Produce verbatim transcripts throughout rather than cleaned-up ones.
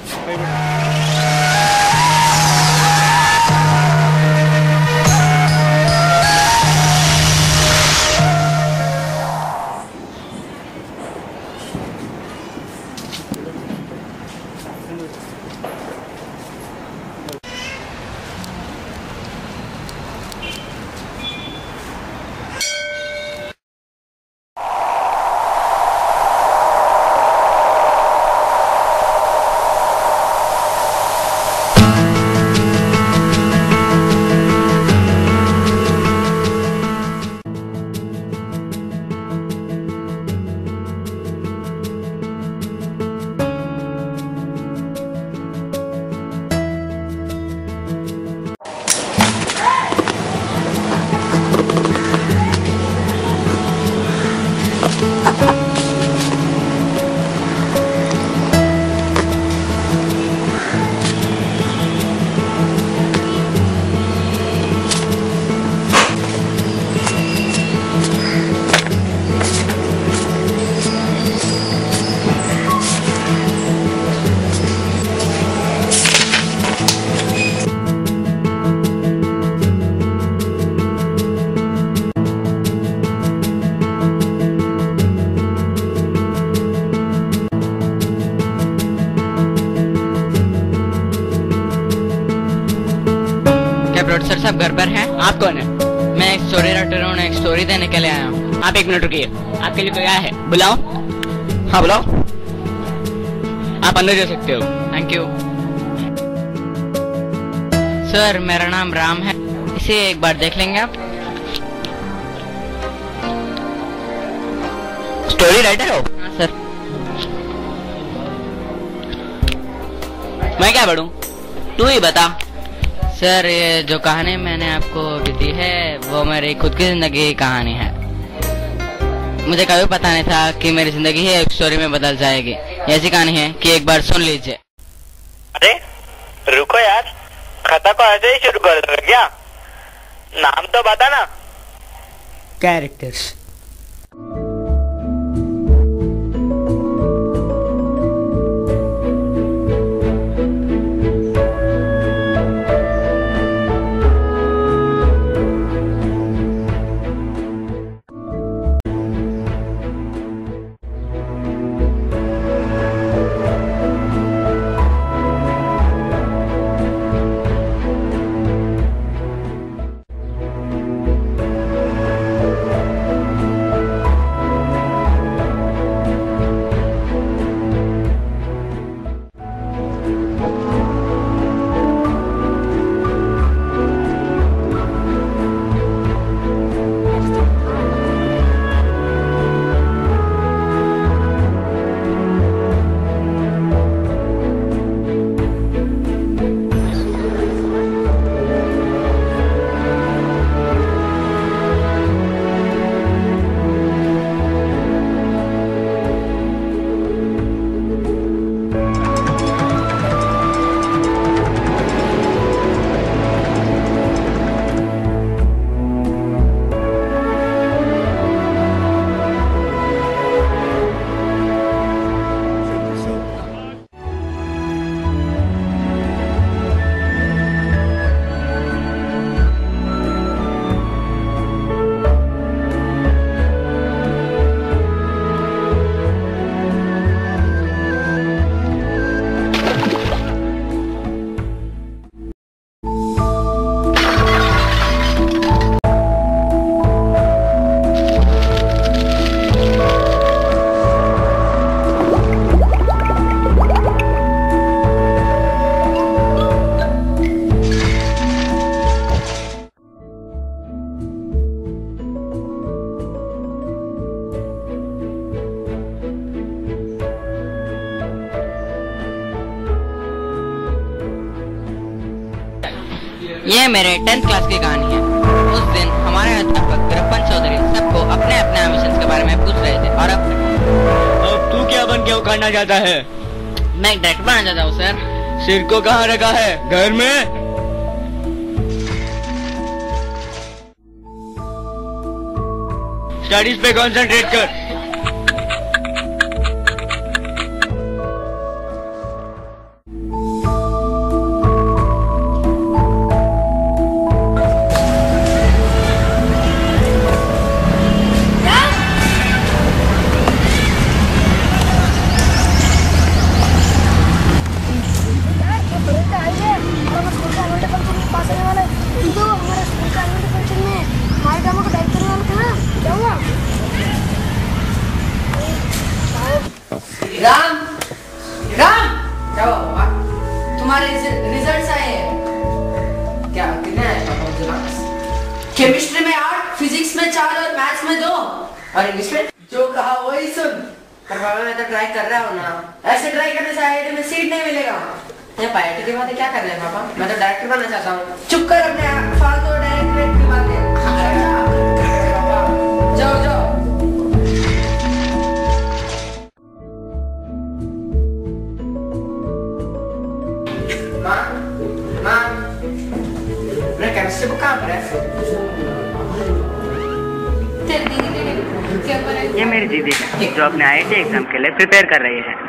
Producer साहब घर पर हैं? आप कौन है? मैं एक स्टोरी राइटर हूँ, एक स्टोरी देने के लिए आया हूँ। आप एक मिनट रुकिए, आपके लिए कोई आया है, बुलाओ। हाँ बुलाओ, आप अंदर जा सकते हो। थैंक यू सर, मेरा नाम राम है, इसे एक बार देख लेंगे आप? स्टोरी राइटर हो? हाँ सर। मैं क्या पढ़ूं? तू ही बता। सर, ये जो कहानी मैंने आपको अभी दी है वो मेरी खुद की जिंदगी की कहानी है। मुझे कभी पता नहीं था कि मेरी जिंदगी ही एक स्टोरी में बदल जाएगी। ऐसी कहानी है कि एक बार सुन लीजिए। अरे रुको यार, कथा को ऐसे ही शुरू कर दो क्या? नाम तो बता ना। कैरेक्टर्स। ये मेरे टेंथ क्लास की कहानी है। उस दिन हमारे अध्यापक वीरप्पन चौधरी सबको अपने अपने एम्बिशंस के बारे में पूछ रहे थे। और अब अब तू क्या बन के उखाड़ना चाहता है? मैं एक डायरेक्टर बनना चाहता हूँ सर। सिर को कहाँ रखा है? घर में? स्टडीज पे कंसंट्रेट कर। राम राम क्या हुआ? तुम्हारे रिजल्ट्स आए हैं क्या? कितने आए पापा मुझे मार्क्स? केमिस्ट्री में आठ, फिजिक्स में चार और मैथ्स में दो और इंग्लिश में जो कहा वही सुन। पर पापा मैं तो ट्राई कर रहा हूँ ना, ऐसे ट्राई करने से आई आई टी में सीट नहीं मिलेगा। ये पायलट की बातें क्या कर रहे हैं पापा? मैं तो डायरेक्टर बनना चाहता हूँ। चुप कर अपने फालतू डायरेक्टर की बातें। जाओ जाओ। माँ माँ मेरा केमिस्ट्री बुक कहाँ पर है? ये मेरी दीदी है जो अपने आई आई टी एग्जाम के लिए प्रिपेयर कर रही है।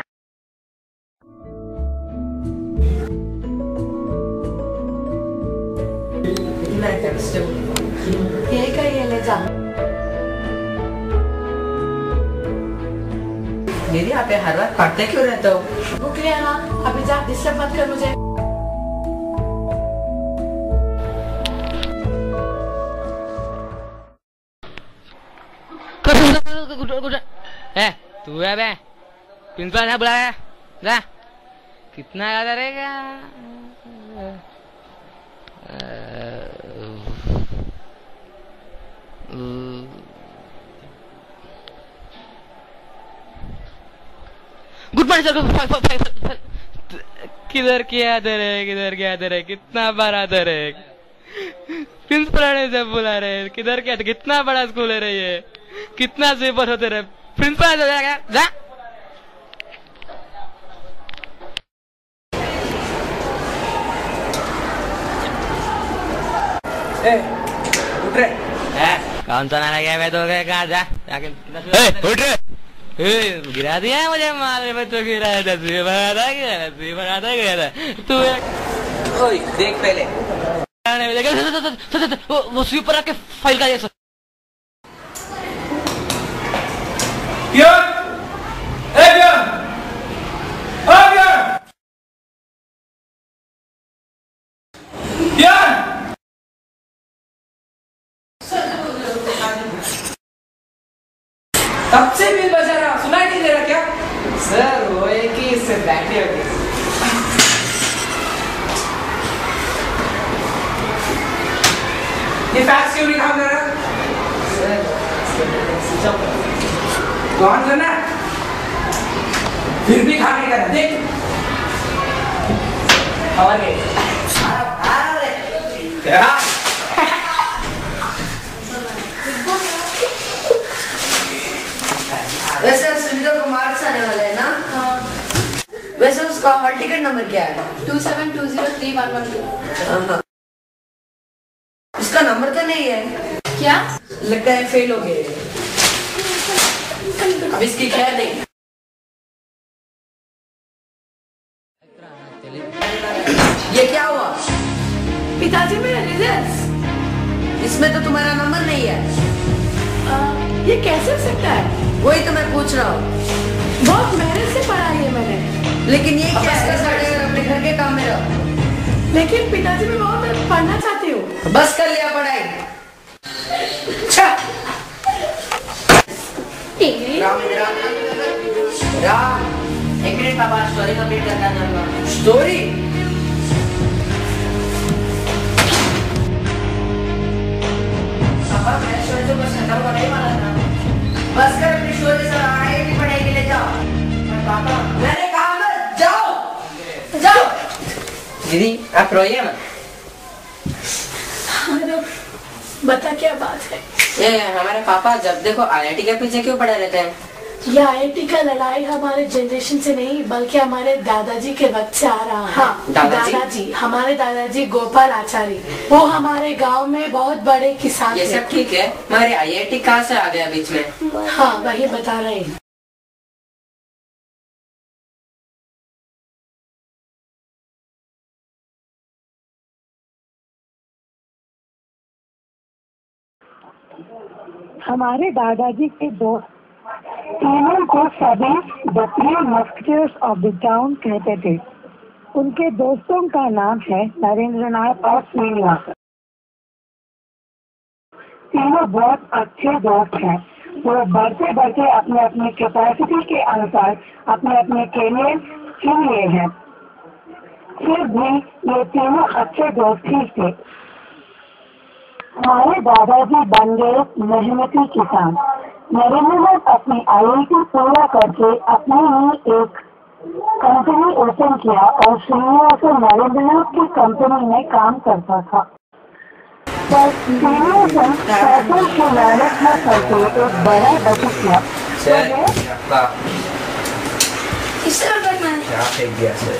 ये का ये ले जा। दीदी आप हर बार पढ़ते क्यों रहते हो? बुक ले आना, अभी जा, डिस्टर्ब मत कर मुझे। है तू है बे, प्रिंसिपल है बुलाया जा। कितना याद रहेगा? Good morning sir. किधर क्या दर है, किधर क्या दर है, कितना बड़ा दर है। प्रिंसिपल ने जब बुला रहे, किधर क्या, कितना बड़ा स्कूल है रे ये, कितना सेपर होते रहे। प्रिंसिपल जा। ए, उठ रे। कौन सा नारा गया? मैं तो गया कहाँ जा जाके उठ रे। ए, गिरा दिया है मुझे, मारे में तो गिरा है। दसवीं बनाता गया दसवीं बनाता गया तू। ओए देख पहले वो, वो स्वीपर आके फाइल का जैसा। तब से बिल बजा रहा, सुनाई नहीं दे रहा क्या? सर वो एक ही इससे बैठे हो गए। ये फैक्स क्यों नहीं काम कर रहा? कौन करना? फिर भी काम नहीं कर रहा, देख। और ये क्या? वैसे सुनीता को मार्क्स आने वाले हैं ना? हाँ। वैसे उसका हॉल टिकट नंबर क्या है? Two seven two zero three one one two. उसका नंबर तो नहीं है क्या? लगता है फेल हो गए। अब इसकी खैर नहीं। ये क्या हुआ? पिताजी मेरे रिजल्ट्स। इसमें तो तुम्हारा नंबर नहीं है। आ, ये कैसे हो सकता है? वही तो मैं पूछ रहा हूँ। बहुत मेहनत से पढ़ा है मैंने। लेकिन ये क्या है? अपने घर के काम में रहो। लेकिन पिताजी मैं बहुत पढ़ना चाहती हूँ। बस कर लिया पढ़ाई। राम राम एक मिनट पापा, स्टोरी कंप्लीट करना चाहूँगा। स्टोरी? पापा मैं स्टोरी तो बस खत्म होने ही वाला था। बस कर अपनी स्टोरी से आई आई टी पढ़ाई के लिए जाओ। पापा मैंने कहा मत जाओ जाओ। दीदी आप रोइए मत। बता क्या बात है? ये हमारे पापा जब देखो आई आई टी के पीछे क्यों पड़े रहते हैं? ये आई आई टी का लड़ाई हमारे जनरेशन से नहीं बल्कि हमारे दादाजी के वक्त से आ रहा है। हाँ, दादाजी? दादाजी हमारे दादाजी गोपाल आचार्य, वो हमारे गांव में बहुत बड़े किसान। ये सब ठीक है, हमारे आई आई टी कहाँ से आ गया बीच में? हाँ वही बता रहे हैं। हमारे दादाजी के दोस्त तीनों को सभी the three mosquitoes of the town कहते थे। उनके दोस्तों का नाम है नरेंद्रनाथ और श्रीनिवास। तीनों बहुत अच्छे दोस्त हैं वो बढ़ते बढ़ते अपने अपने कैपेसिटी के अनुसार अपने अपने कैरियर चुन लिए हैं। फिर भी ये तीनों अच्छे दोस्त ही थे। हमारे दादाजी बन गए मेहनती किसान। नरेंद्र अपनी आई आई टी पूरा करके अपनी ही एक कंपनी ओपन किया और श्रीनिवासन नरेंद्र की कंपनी में काम करता था। पर श्रीनिवासन पैसों की लालच न करके एक बड़ा बचत किया। क्या फेंक दिया सर?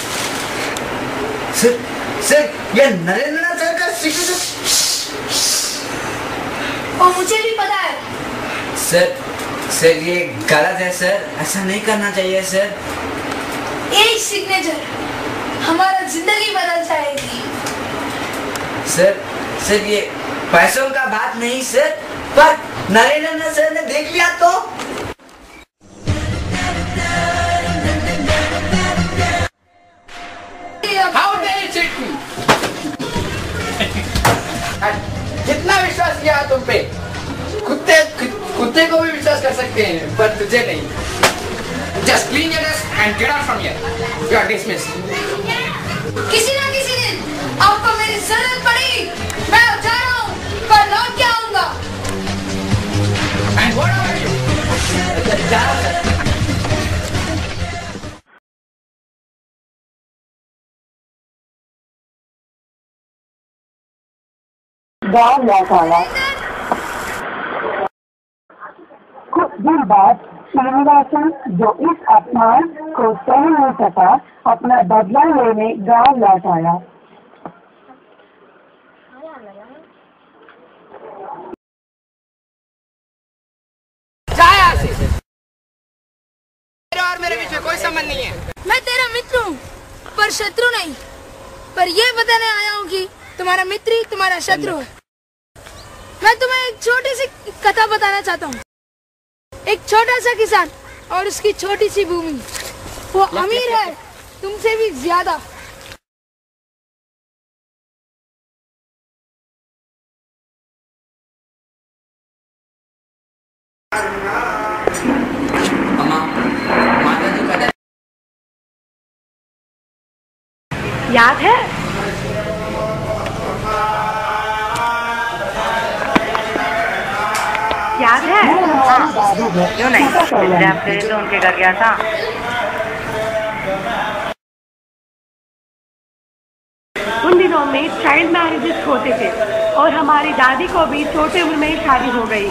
सर सर ये नरेंद्र सर का सीक्रेट और मुझे भी पता है। सर सर ये गलत है सर, ऐसा नहीं करना चाहिए सर। एक सिग्नेचर हमारा जिंदगी बदल जाएगी। सर सर ये पैसों का बात नहीं सर, पर नरेंद्र सर ने देख लिया तो कितना विश्वास किया तुम पे? कुत्ते कुत्ते को भी विश्वास कर सकते हैं पर तुझे नहीं। Just clean your desk and get out from here. You are dismissed. किसी ना किसी दिन आपको मेरी जरूरत पड़ी। मैं जा रहा हूँ पर लौट के आऊंगा। And what are you? गाँव लौट आया। कुछ दिन बाद श्रीनिवासन, जो इस अपमान को सह नहीं सका, अपना बदला लेने गाँव लौट आया। मेरे और मेरे बीच में कोई संबंध नहीं है। मैं तेरा मित्र हूँ पर शत्रु नहीं। पर ये बताने आया हूँ कि तुम्हारा मित्र ही तुम्हारा शत्रु है। मैं तुम्हें एक छोटी सी कथा बताना चाहता हूँ। एक छोटा सा किसान और उसकी छोटी सी भूमि। वो अमीर है तुमसे भी ज्यादा। याद है? याद है? क्यों नहीं? पिछले हफ्ते तो उनके घर गया था। उन दिनों में चाइल्ड मैरिजेस होते थे और हमारी दादी को भी छोटे उम्र में शादी हो गई।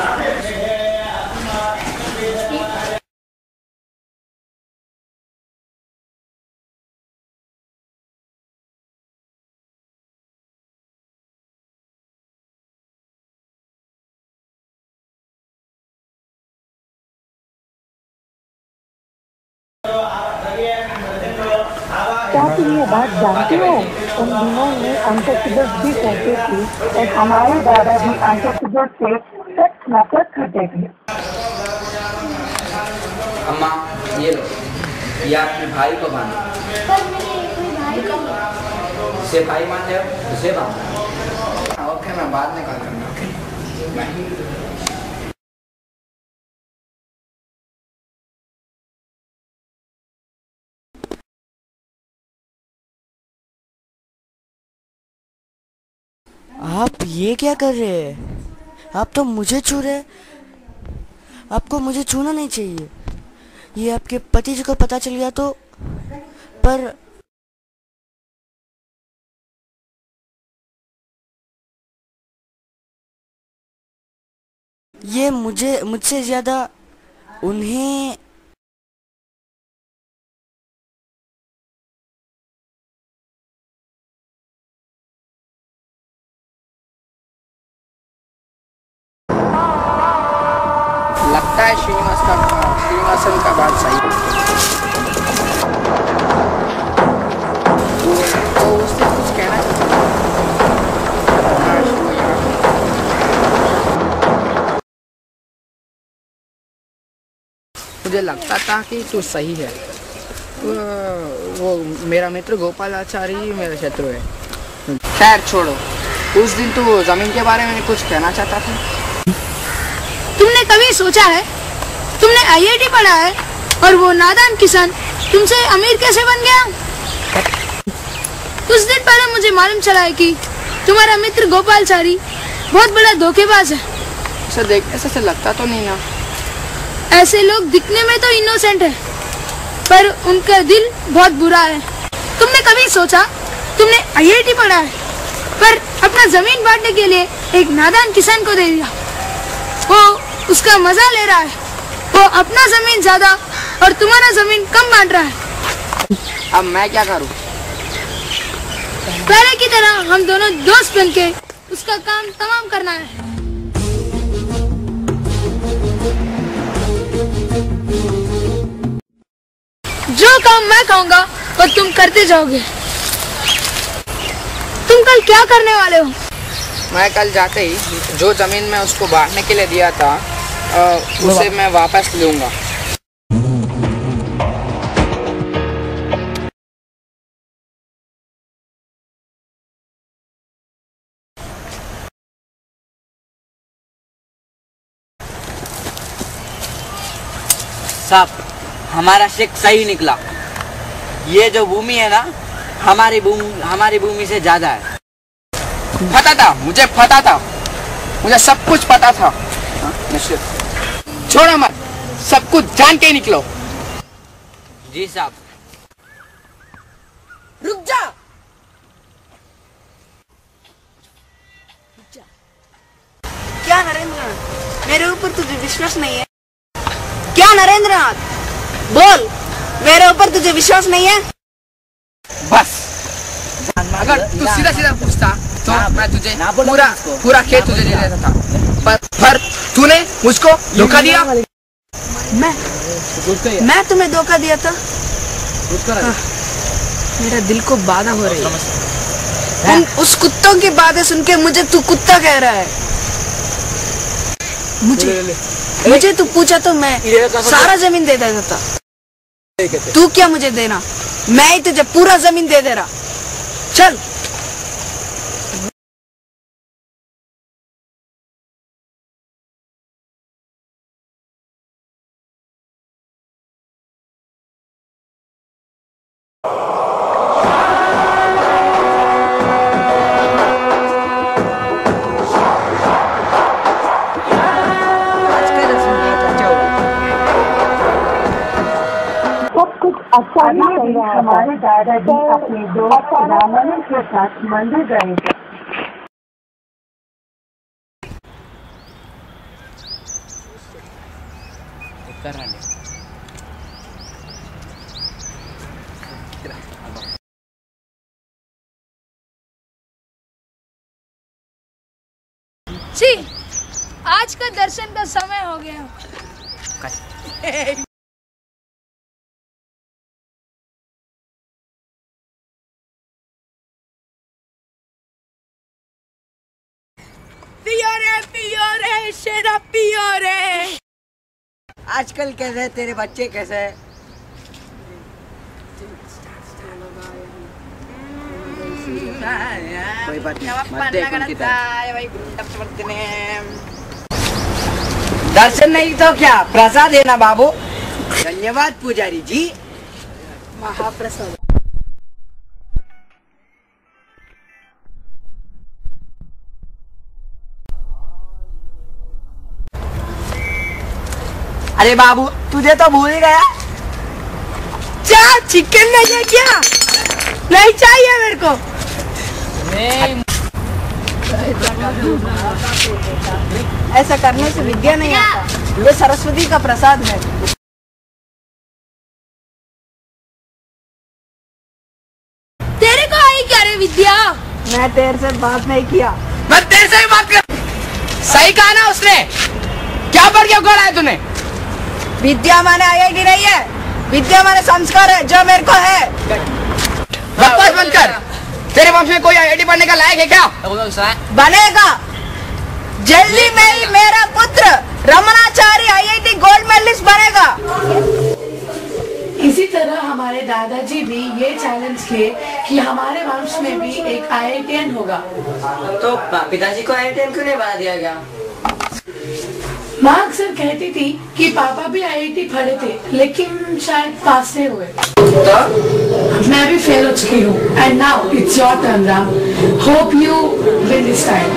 क्या तुम ये बात जानती हो? उन दिनों में अंतर्सिद्धत भी कहते थे और हमारे दादाजी अंतर्सिद्धत से सख्त नफरत करते थे। अम्मा ये लो, ये अपने भाई को बांधो। इसे भाई मानते हो? इसे बांधो। ओके मैं बाद में कॉल करूँगा। Okay bye. आप ये क्या कर रहे हैं? आप तो मुझे छू रहे हैं। आपको मुझे छूना नहीं चाहिए। ये आपके पति जी को पता चल गया तो। पर ये मुझे मुझसे ज्यादा उन्हें लगता है श्रीनिवास का श्रीनिवासन का बात सही है। तो उसने कुछ कहना मुझे लगता था कि तू सही है। वो, वो मेरा मित्र गोपालाचारी मेरा शत्रु है। खैर छोड़ो, उस दिन तू जमीन के बारे में कुछ कहना चाहता था। तुमने कभी सोचा है तुमने आई आई टी पढ़ा है और वो नादान किसान तुमसे अमीर कैसे बन गया? कुछ दिन पहले मुझे मालूम चला है कि तुम्हारा मित्र गोपाल चारी बहुत बड़ा धोखेबाज है। ऐसा देखने से लगता तो नहीं ना। ऐसे लोग दिखने में तो इनोसेंट है पर उनका दिल बहुत बुरा है। तुमने कभी सोचा तुमने आई आई टी पढ़ा है पर अपना जमीन बांटने के लिए एक नादान किसान को दे दिया। वो उसका मजा ले रहा है। वो अपना जमीन ज्यादा और तुम्हारा जमीन कम बांट रहा है। अब मैं क्या करूं? पहले की तरह हम दोनों दोस्त बनके उसका काम तमाम करना है। जो काम मैं कहूँगा वो तुम करते जाओगे। तुम कल क्या करने वाले हो? मैं कल जाते ही जो जमीन में उसको बांटने के लिए दिया था उसे मैं वापस लूंगा। साहब, हमारा शेक सही निकला। ये जो भूमि है ना, हमारी भूमि हमारी भूमि से ज्यादा है। पता था, मुझे पता था, मुझे सब कुछ पता था। छोड़ो मत, सब कुछ जान के ही निकलो। जी साहब। रुक जा। क्या नरेंद्रनाथ, मेरे ऊपर तुझे विश्वास नहीं है? क्या नरेंद्रनाथ, बोल, मेरे ऊपर तुझे विश्वास नहीं है? बस अगर तू सीधा सीधा पूछता तो मैं तुझे पूरा पूरा खेत तुझे दे देता था, पर पर तूने मुझको धोखा दिया। मैं मैं तुम्हें धोखा दिया था? हाँ, मेरा दिल को बाधा हो रही है। उन उस कुत्तों की बातें सुन के मुझे तू कुत्ता कह रहा है। मुझे मुझे तू पूछा तो मैं सारा जमीन दे देता था। तू क्या मुझे देना, मैं ही तुझे पूरा जमीन दे दे रहा। चल। अच्छा ही चल रहा था। हमारे दादाजी अपने दोस्त रामानंद के साथ मंदिर गए थे। जी, आज का दर्शन का समय हो गया। पियो रे पियो रे शेरा पियो रे। आजकल कैसे है तेरे बच्चे, कैसे है? कोई बात नहीं, मत देख उनकी तरफ। दर्शन नहीं तो क्या प्रसाद है ना बाबू। धन्यवाद पुजारी जी। महाप्रसाद। अरे बाबू, तुझे तो भूल ही गया। क्या चिकन नहीं है क्या? नहीं चाहिए मेरे को। ऐसा करने से विद्या नहीं आता, ये सरस्वती का प्रसाद है। तेरे को आई क्या रे विद्या? मैं तेरे से बात नहीं किया। मैं तेरे से ही बात कर। सही कहा ना उसने। क्या पर क्यों करा है तूने? विद्या माने आई आई टी नहीं है, विद्या माने संस्कार है जो मेरे को है। बकवास बंद कर। तेरे वंश में कोई आई आई टी पढ़ने का लायक है क्या? बनेगा। जल्दी में ही मेरा पुत्र Ramanachari I I T gold medallist बनेगा। इसी तरह हमारे दादाजी भी ये चैलेंज किए कि हमारे वंश में भी एक आई आई टी एन होगा। तो पिताजी को आई आई टी एन क्यों नहीं बना दिया गया? माँ अक्सर कहती थी कि पापा भी आईआईटी पढ़े थे लेकिन शायद पास नहीं हुए। तो मैं भी फेल हो चुकी हूँ। And now it's your turn Ram. Hope you win this time.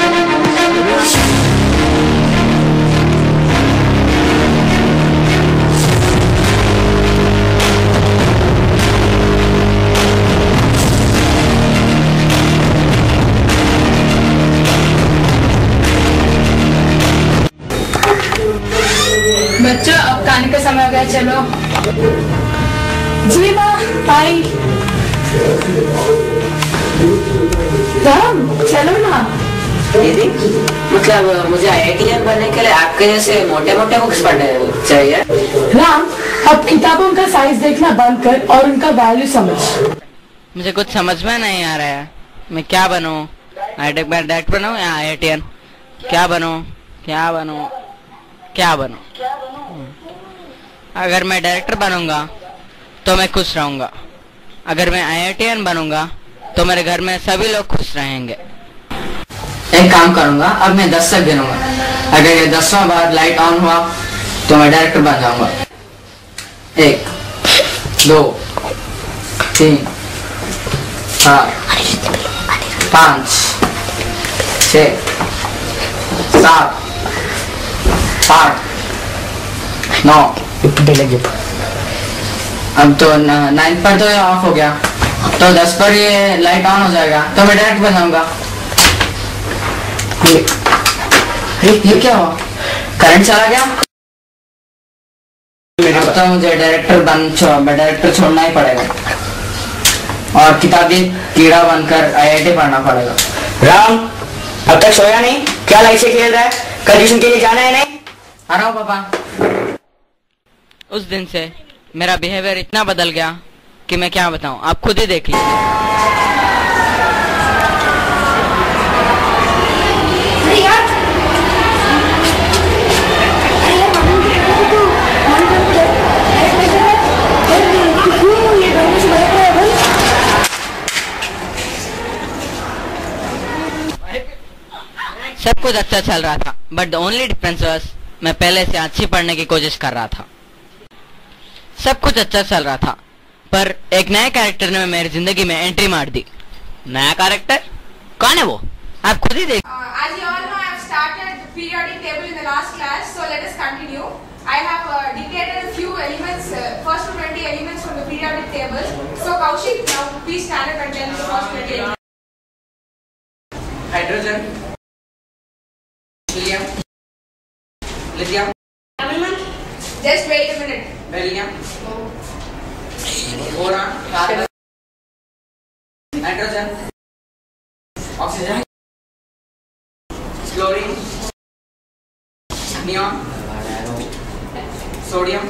बच्चों अब खाने का समय हो गया, चलो। जी माँ आई। राम चलो ना। दीदी मतलब मुझे आईआईटीएन बनने के लिए आपके जैसे मोटे मोटे बुक्स पढ़ने चाहिए। राम अब किताबों का साइज देखना बंद कर और उनका वैल्यू समझ। मुझे कुछ समझ में नहीं आ रहा है। मैं क्या बनूं? डायरेक्ट बनूं या आईआईटीएन? क्या बनूं? क्या बनूं? क्या बनूं? अगर मैं डायरेक्टर बनूंगा तो मैं खुश रहूंगा। अगर मैं आईआईटीएन बनूंगा तो मेरे घर में सभी लोग खुश रहेंगे। एक काम करूंगा, अब मैं दस तक गिनूंगा। अगर ये दसवां बार लाइट ऑन हुआ तो मैं डायरेक्टर बन जाऊंगा। एक, दो, तीन, चार, पाँच, छः, सात, आठ, नौ। अब तो नाइन्थ पर तो ये ऑफ हो गया, तो दस पर ये लाइट ऑन हो जाएगा तो मैं डायरेक्ट बन जाऊंगा। ये, ये क्या हुआ? करंट चला गया। अब तो मुझे डायरेक्टर बन छो, डायरेक्टर छोड़ना ही पड़ेगा और किताबी कीड़ा बनकर आईआईटी पढ़ना पड़ेगा। राम अब तक सोया नहीं? क्या लाइट से खेल रहा है? कल ट्यूशन के लिए जाना है नहीं? आ रहा हूँ पापा। उस दिन से मेरा बिहेवियर इतना बदल गया कि मैं क्या बताऊं, आप खुद ही देख लीजिए। सब कुछ अच्छा चल रहा था, but the only difference was मैं पहले से अच्छी पढ़ने की कोशिश कर रहा था। सब कुछ अच्छा चल रहा था, पर एक नए कैरेक्टर ने मेरी जिंदगी में एंट्री मार दी। नया कैरेक्टर कौन है वो? आप खुद ही देख। As you all know, I have started the periodic table in the last class, so let us continue. I have uh, dictated a few elements, uh, first to twenty elements from the periodic table. So Kaushik, now please stand up and tell me the first twenty elements. Hydrogen, helium, lithium, Just wait a minute. beryllium, boron, carbon, nitrogen, oxygen, chlorine, neon, sodium,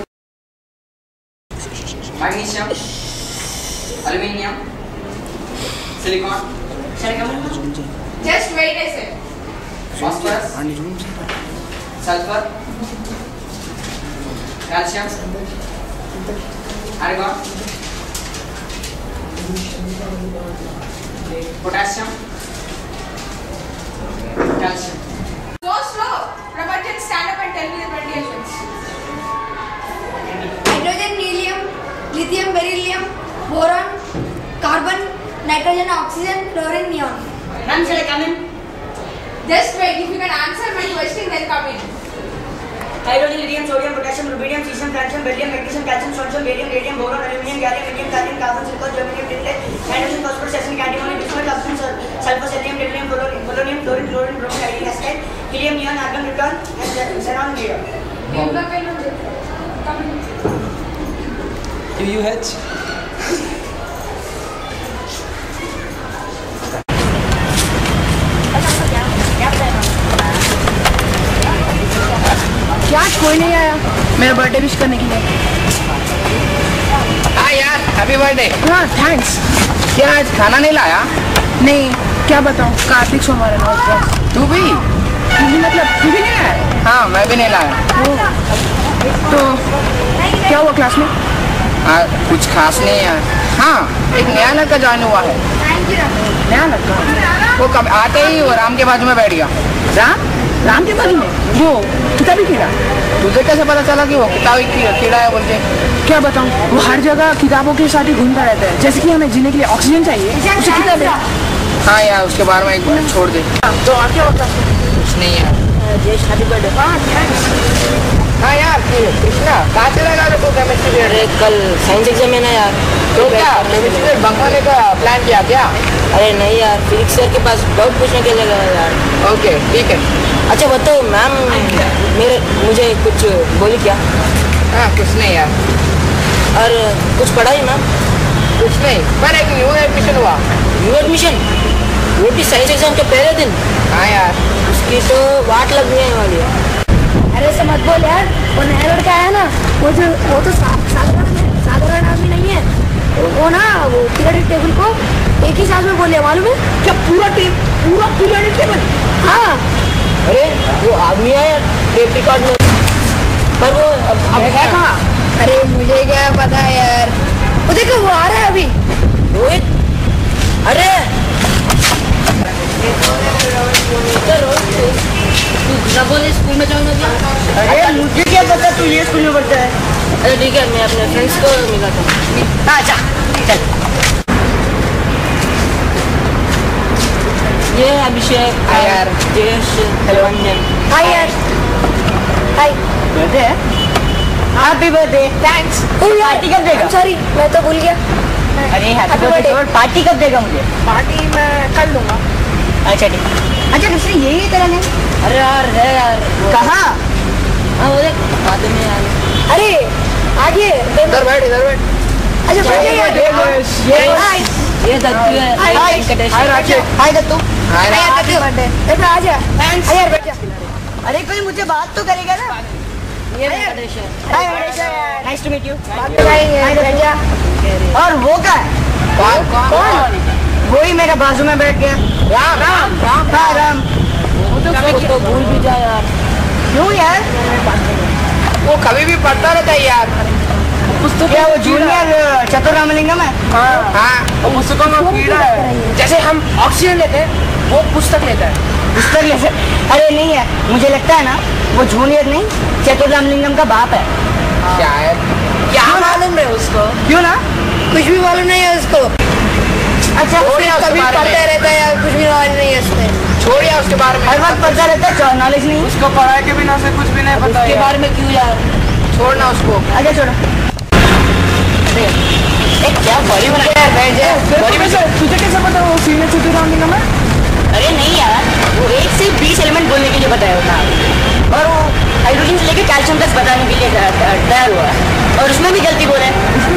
magnesium, aluminium, silicon, Just wait a second. phosphorus, sulfur, calcium, argon, potassium, calcium. So slow. Prabhajan, stand up and tell me the twenty elements. Hydrogen, helium, lithium, beryllium, boron, carbon, nitrogen, oxygen, chlorine, neon. Ma'am, shall I come in? Just wait. If you can answer my question, then come in. Hydrogen, lithium, sodium, potassium, rubidium, cesium, francium, beryllium, magnesium, calcium, strontium, barium, radium, boron, aluminium, gallium, indium, thallium, carbon, silicon, germanium, tinplate, nitrogen, phosphorus, arsenic, antimony, bismuth, oxygen, sulfur, selenium, tellurium, polonium, polonium, chlorine, chlorine, bromine, hydrogen acid, helium, neon, argon, neutron, and xenon, radon. Come in. U U H. क्या आज कोई नहीं आया मेरा birthday wish करने के लिए? हाँ यार, हैप्पी बर्थडे। हाँ थैंक्स। क्या आज खाना नहीं लाया? नहीं, क्या बताऊँ, कार्तिक सोमवार है ना उपवास। तू भी? नहीं मतलब तू भी नहीं आया? हाँ, मैं भी नहीं लाया। तो क्या हुआ क्लास में? आ, कुछ खास नहीं है। हाँ, एक नया लड़का ज्वाइन हुआ है। नया लड़का? वो कब आते ही वो राम के बाजू में बैठ गया। राम? राम के बारे में वो किताबी कीड़ा। तुझे कैसे पता चला कि वो किताबी कीड़ा है बोल के? क्या बताऊँ, वो हर जगह किताबों के साथ ही घूमता रहता है। जैसे कि हमें जीने के लिए ऑक्सीजन चाहिए, उसे किताब है। हाँ यार, उसके बारे में एक बार छोड़ दे। तो आप क्या होता है? कुछ नहीं यार। Happy birthday. हाँ यार, कृष्णा कहाँ चला गया देखो केमिस्ट्री पीरियड? अरे कल साइंस एग्जाम है ना यार। तो क्या केमिस्ट्री पीरियड बंक होने का प्लान किया क्या? अरे नहीं यार, फिजिक्स सर के पास डाउट पूछने के लिए गया यार। ओके ठीक है। अच्छा बताओ मैम, मेरे मुझे कुछ बोली क्या? हाँ कुछ नहीं यार। और कुछ पढ़ाई मैम? कुछ नहीं, पर एक न्यू एडमिशन हुआ। New admission? वो भी साइंस एग्जाम के पहले दिन? हाँ यार, उसकी तो वाट लगने वाली है। अरे ऐसे मत बोल यार, वो नया लड़का है ना, वो जो वो तो सा, साधारण साधारण आदमी नहीं है। वो ना वो पीरियडिक टेबल को एक ही साथ में बोले, मालूम है क्या? पूरा टेप पूरा पीरियडिक टेबल। हाँ अरे वो आदमी है टेप रिकॉर्ड में, पर वो अब, अब है कहाँ? अरे मुझे क्या पता है यार। वो देखो वो आ रहा है अभी। रोहित, अरे तू बोले स्कूल में जाऊंगा? अरे मुझे क्या पता तू ये स्कूल में पढ़ता है। अरे ठीक है, मैं अपने फ्रेंड्स को मिलाता हूँ। हाँ जा चल। ये अभिषेक, यार जयेश, रंजन। हाय यार। हाय। बर्थडे है? Happy birthday. थैंक्स। पार्टी कब देगा? सॉरी मैं तो भूल गया। अरे हैप्पी बर्थडे। पार्टी कब देगा मुझे? पार्टी मैं कर लूंगा। अच्छा ठीक। अच्छा दूसरी यही तरह नहीं। अरे यार है यार। कहाँ? हाँ वो देख बाद में यार। अरे आगे इधर बैठ, इधर बैठ। अच्छा बैठ ये ये दत्तू है। हाय वेंकटेश। हाय राकेश। हाय दत्तू। हाय यार दत्तू। देखो आ जा। थैंक्स। यार बैठ जा। अरे कोई मुझे बात तो करेगा ना। ये वेंकटेश है। Hi Venkatesh. Nice to meet you. Hi बैठ जा। और वो क्या है? कौन कौन? वही मेरे बाजू में बैठ गया। राम राम राम हाँ राम। वो तो तो भूल भी जा यार। क्यों यार? वो कभी भी पढ़ता रहता है यार। पुस्तक क्या वो जूनियर चतुर रामलिंगम है? हाँ हाँ, वो पुस्तकों में कीड़ा है। जैसे हम ऑक्सीजन लेते हैं, वो पुस्तक लेता है। पुस्तक ले सक... अरे नहीं है, मुझे लगता है ना वो जूनियर नहीं चतुर रामलिंगम का बाप है। शायद। क्या मालूम है उसको? क्यों ना? कुछ भी मालूम नहीं है उसको। अच्छा कभी पढ़ता रहता है यार, कुछ भी नॉलेज नहीं है उसमें। छोड़िए उसके बारे में। हर वक्त पढ़ता रहता है, नॉलेज नहीं। उसको पढ़ाई के बिना से कुछ भी नहीं पता। उसके बारे में क्यों यार? छोड़ना उसको। अच्छा छोड़ो। एक क्या बॉडी बना यार, बैठ जा। बॉडी में तुझे कैसे पता वो सीनियर चतुर रामलिंगम है? अरे नहीं यार, वो एक से बीस एलिमेंट बोलने के लिए बताया होता, और वो हाइड्रोजन से लेकर कैल्शियम तक बताने के लिए तैयार हुआ, और उसमें भी गलती बोले।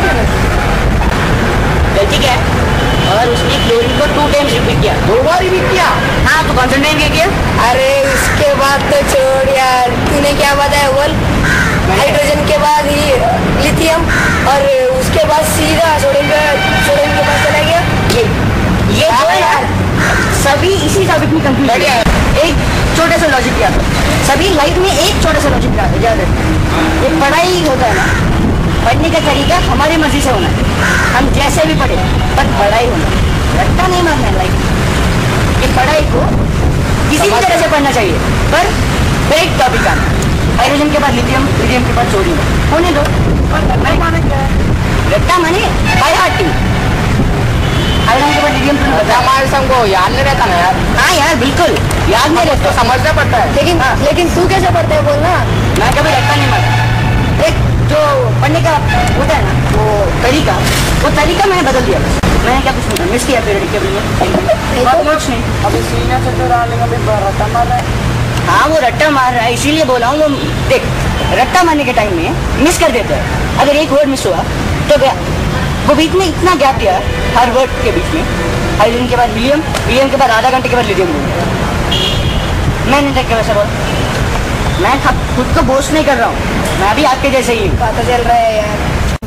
गलती क्या है? और उसने क्लोरीन को टू टाइम्स रिपीट किया। दो बार रिपीट किया? हाँ तो कॉन्सेंट्रेट क्या किया? अरे उसके बाद तो छोड़ यार, तूने क्या बताया बोल? हाइड्रोजन के बाद ही लिथियम, और उसके बाद सीधा सोडियम सोडियम के पास चला गया। ये ये जो है यार, सभी इसी टॉपिक में कंफ्यूज है। एक छोटा सा लॉजिक किया था, सभी लाइफ में एक छोटा सा लॉजिक किया था। याद है, ये पढ़ाई होता है ना, पढ़ने का तरीका हमारी मर्जी से होना है। हम जैसे भी पढ़े, पर पढ़ाई होना, रट्टा नहीं मारना है लाइफ। ये पढ़ाई को किसी भी तरह से पढ़ना चाहिए, पर एक टॉपिक आना, हाइड्रोजन के बाद लिथियम, लिथियम के बाद सोडियम, होने दो। माने क्या है? रट्टा माने बाय हार्टिंग। हाइड्रोजन के बाद लिथियम हमारे सबको याद नहीं रहता ना यार। हाँ यार बिल्कुल याद नहीं रहता, समझना पड़ता है। लेकिन हाँ। लेकिन तू कैसे पढ़ता है बोलना? मैं कभी रट्टा नहीं मारा। एक जो पढ़ने का होता है ना वो तरीका, वो तरीका मैंने बदल दिया। मैंने क्या कुछ मिस किया पीरियडिक टेबल में? कुछ नहीं। अभी सीनियर चतुर रामलिंगम भी रट्टा मार रहा है। हाँ वो रट्टा मार रहा है, इसीलिए बोला हूँ। वो देख, रट्टा मारने के टाइम में मिस कर देते हैं। अगर एक वर्ड मिस हुआ तो गया, वो बीच में इतना गैप दिया हर वर्ड के बीच में। हाइड्रोजन के बाद हीलियम, हीलियम के बाद आधा घंटे के बाद लिथियम। मैंने देख के वैसे बोला, मैं खुद को बोस्ट नहीं कर रहा हूँ, मैं भी आपके जैसे ही पता चल रहा है यार।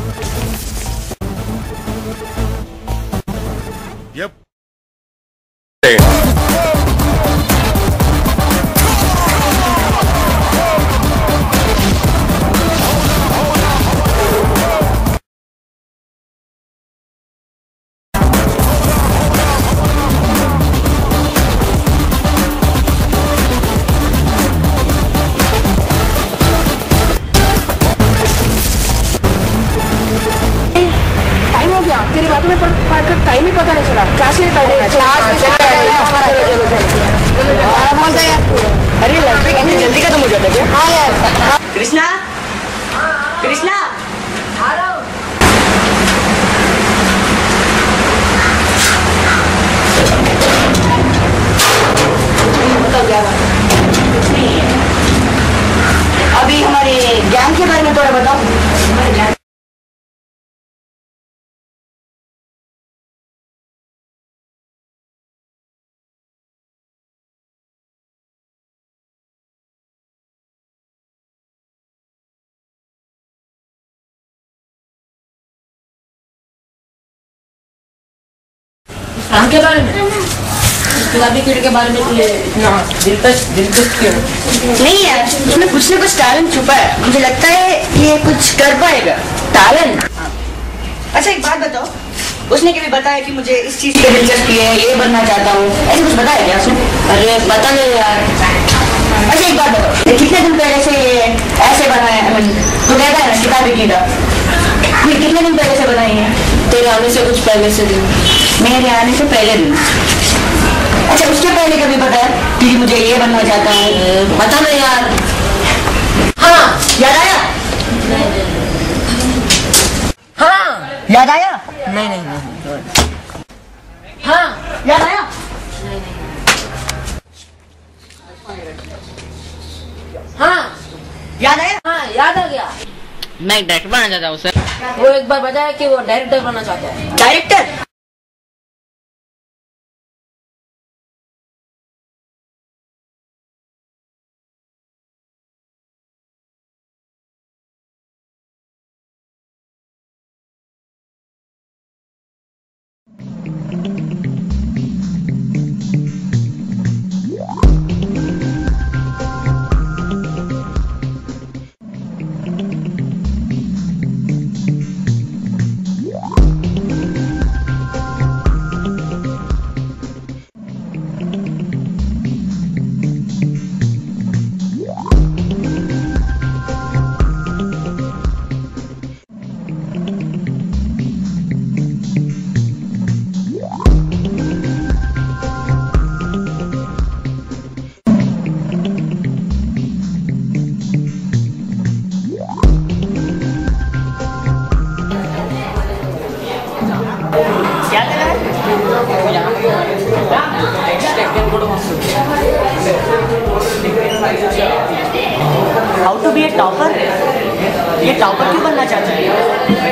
Yep. टाइम ही पता नहीं चला। क्लास में पढ़े अरे लड़के इतनी जल्दी खत्म हो जाता क्या? हाँ यार। कृष्णा कृष्णा आ रहा हूँ। अभी हमारे ज्ञान के बारे में थोड़ा बताओ। हमारे ज्ञान के बारे में, गुलाबी कीड़े के बारे में इतना दिलचस्प दिलचस्प क्यों? नहीं यार, उसमें कुछ ना कुछ टैलेंट छुपा है। मुझे लगता है ये कुछ कर पाएगा। टैलेंट? अच्छा एक बात बताओ, उसने कभी बताया कि मुझे इस चीज में दिलचस्पी है, ये बनना चाहता हूँ, ऐसे कुछ बताया क्या उसने? अरे पता नहीं यार। अच्छा एक बात बताओ, ये कितने दिन पहले से ऐसे बना है? तो कहता है ना किताबी कीड़ा, ये कितने दिन पहले से बनाई है? तेरे आने से कुछ पहले से दिन। मेरे आने से पहले दिन। अच्छा उसके पहले कभी बताया कि मुझे ये बनना चाहता हूँ? पता नहीं यार। हाँ याद आया? हाँ याद आया? नहीं नहीं नहीं। हाँ याद आया? हाँ याद आया? हाँ याद आ गया। मैं एक डायरेक्टर बनना चाहता हूँ सर। वो एक बार बताया कि वो डायरेक्टर बनना चाहता है। Director? How to be a topper? ये टॉपर क्यों बनना चाहता है?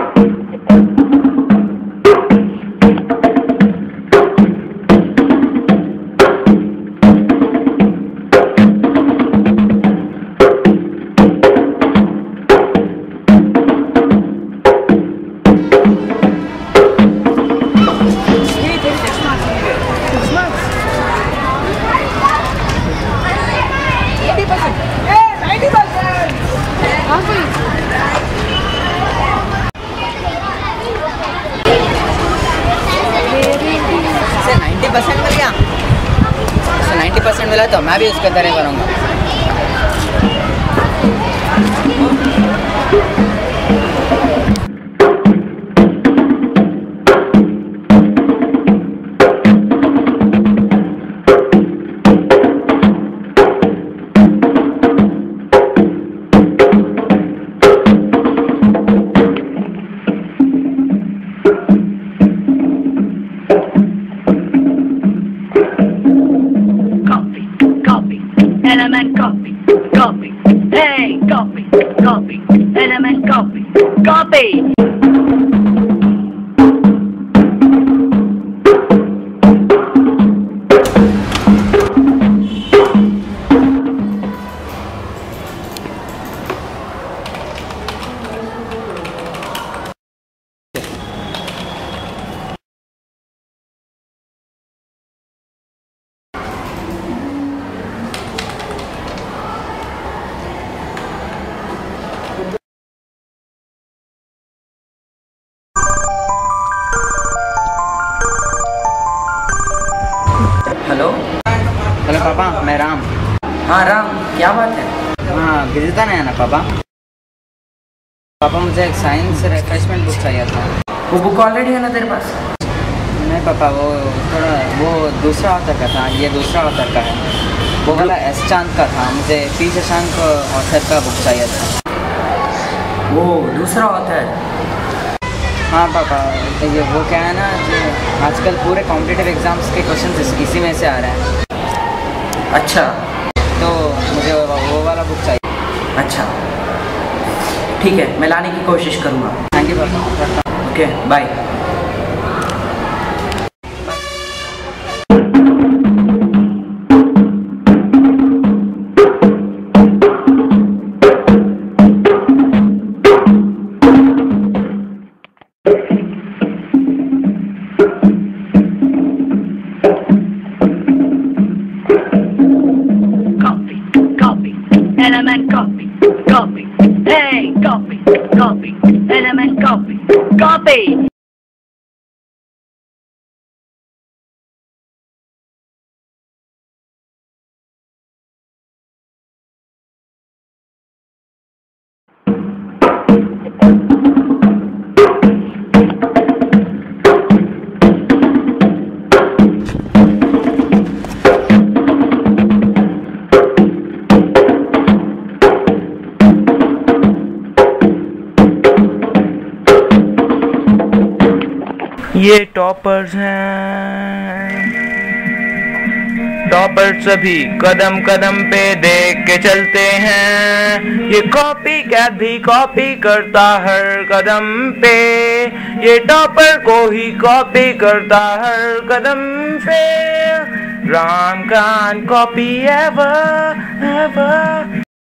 परसेंट मिल गया, नाइन्टी परसेंट मिला तो मैं भी उसके तरह करूँगा। Element copy, copy, hey, copy, copy, element copy, copy. Hello hello पापा, मैं राम। हाँ राम, क्या बात है? हाँ विजेता नहीं है ना पापा? पापा मुझे एक साइंस रिफ्रेशमेंट बुक चाहिए था। वो बुक ऑलरेडी है ना तेरे पास? नहीं पापा, वो थोड़ा वो दूसरा ऑथर का था, ये दूसरा ऑथर का है। वो वाला एस चांद का था, मुझे पी शशांक ऑथर का बुक चाहिए था। वो दूसरा ऑथर? हाँ पापा, तो ये वो क्या है ना कि आजकल पूरे कॉम्पिटिटिव एग्जाम्स के क्वेश्चन इसी में से आ रहे हैं। अच्छा, तो मुझे वो वाला बुक चाहिए। अच्छा ठीक है, मैं लाने की कोशिश करूँगा। थैंक यू पापा। Okay bye. Element copy, copy, hey, copy, copy, element copy, copy. ये टॉपर्स हैं, टॉपर्स सभी कदम कदम पे देख के चलते हैं। ये कॉपी कैट भी कॉपी करता हर कदम पे, ये टॉपर को ही कॉपी करता हर कदम पे। Ram can copy ever ever.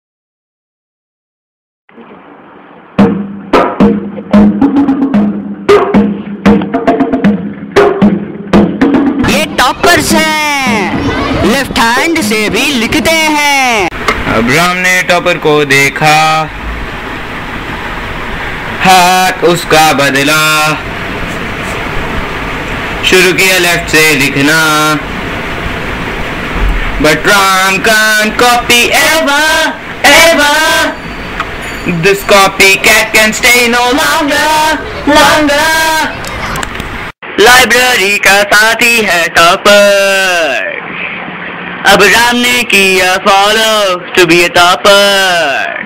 Toppers हैं, लेफ्ट हैंड से भी लिखते हैं। अब राम ने टॉपर को देखा, हाथ उसका बदला, शुरू किया लेफ्ट से लिखना। But Ram can't copy ever ever, this copy cat can stay no longer longer. Library का साथी है टॉपर, अब राम ने किया follow to be a topper.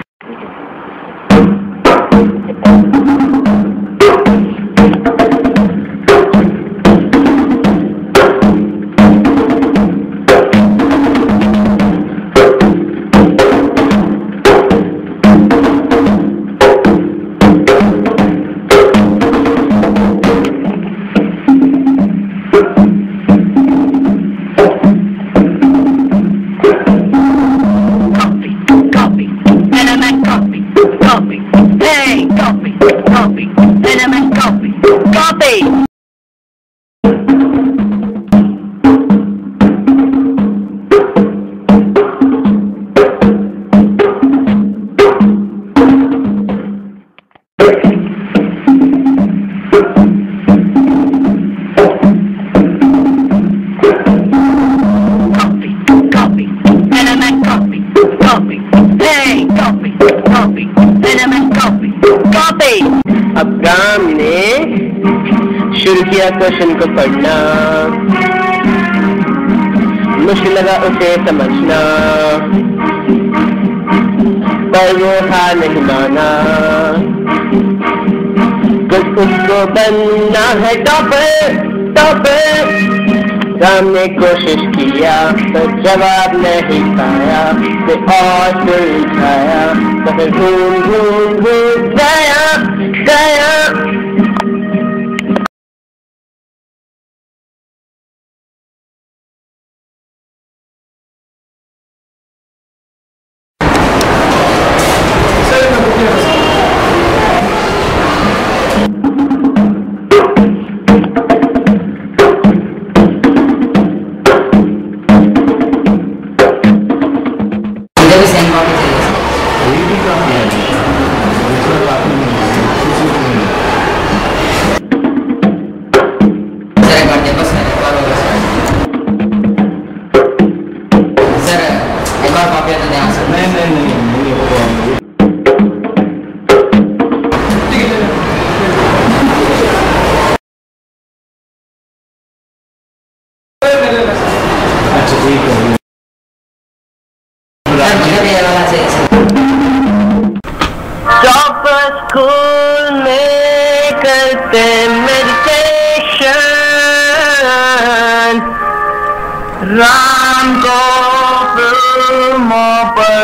अब राम ने शुरू किया क्वेश्चन को पढ़ना, मुश्किल लगा उसे समझना, पर वो हार नहीं माना। कुछ उसको बनना है टॉपर टॉपर। राम ने कोशिश किया तो जवाब नहीं पाया, तो और सुलझाया तो फिर घूम घूम घूम गया गया। करते मेडिटेशन, राम को फिल्मों पर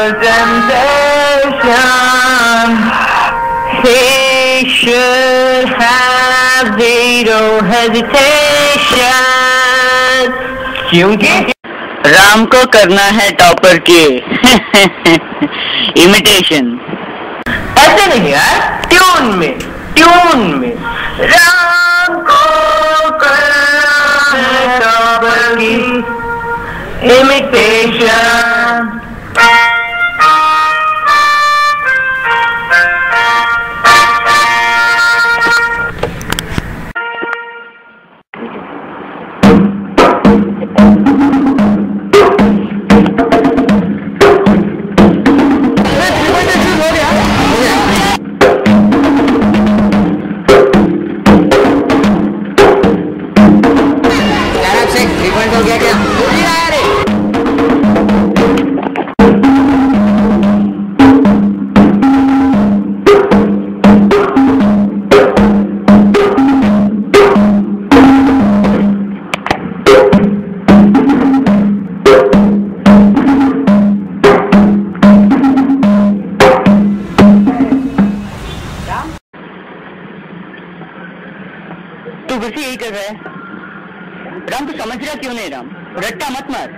temptation, he should have zero hesitation, क्योंकि राम को करना है टॉपर की इमिटेशन। ऐसे नहीं यार, ट्यून में ट्यून में राम को करना है टॉपर की इमिटेशन। हो गया क्या? तू फिर से यही कर रहा है राम, तू समझ रहा क्यों नहीं राम? रट्टा मत मार।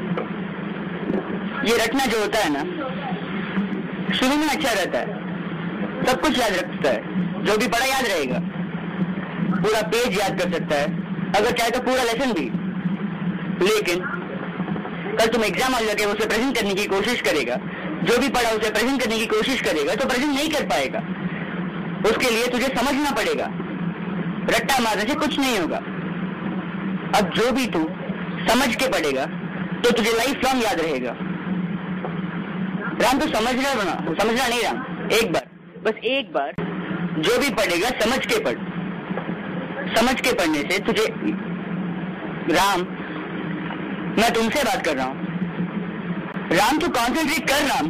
ये रटना जो होता है ना, शुरू में अच्छा रहता है, सब कुछ याद रखता है, जो भी पढ़ा याद रहेगा, पूरा पेज याद कर सकता है, अगर चाहे तो पूरा लेसन भी। लेकिन कल तुम एग्जाम हॉल जाके उसे प्रेजेंट करने की कोशिश करेगा, जो भी पढ़ा उसे प्रेजेंट करने की कोशिश करेगा तो प्रेजेंट नहीं कर पाएगा। उसके लिए तुझे समझना पड़ेगा, रट्टा मारने से कुछ नहीं होगा। अब जो भी तू समझ के पढ़ेगा तो तुझे लाइफ लॉन्ग याद रहेगा। राम तू समझ रहा बना, समझना नहीं राम, एक बार, बस एक बार जो भी पढ़ेगा समझ के पढ़। समझ के पढ़ने से तुझे राम, मैं तुमसे बात कर रहा हूं राम, तू कॉन्सेंट्रेट कर राम।